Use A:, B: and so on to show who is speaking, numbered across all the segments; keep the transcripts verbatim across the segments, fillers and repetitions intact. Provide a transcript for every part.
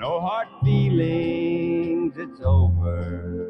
A: No hard feelings, it's over.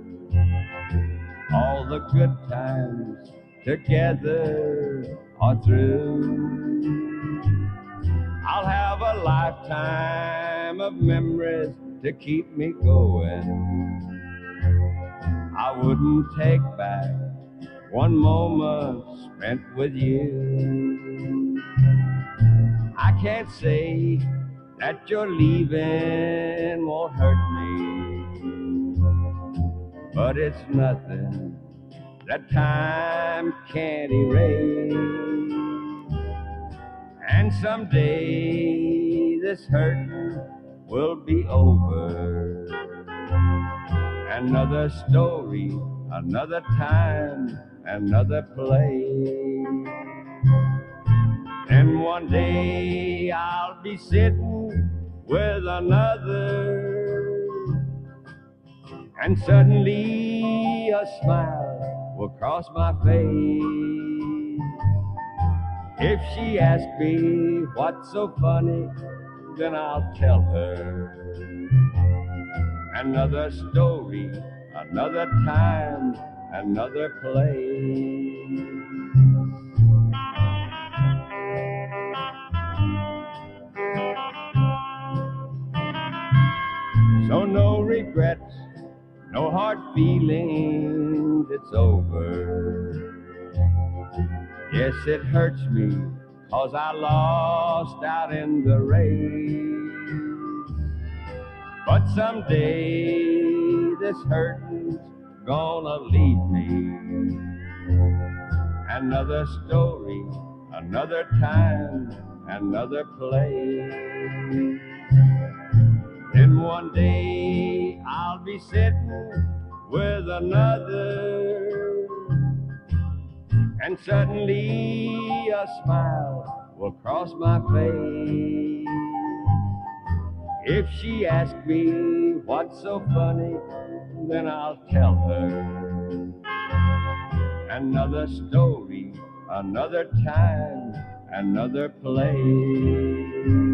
A: All the good times together are through. I'll have a lifetime of memories to keep me going. I wouldn't take back one moment spent with you. I can't say that your leaving won't hurt me, but it's nothing that time can't erase. And someday this hurting will be over. Another story, another time, another place. And one day I'll be sitting with another, and suddenly a smile will cross my face. If she asks me what's so funny, then I'll tell her. Another story, another time, another place. So no regrets, no hard feelings, it's over. Yes, it hurts me, 'cause I lost out in the race. But someday this hurting's gonna leave me. Another story, another time, another place. Then one day I'll be sitting with another, and suddenly a smile will cross my face. If she asks me what's so funny, then I'll tell her. Another story, another time, another place.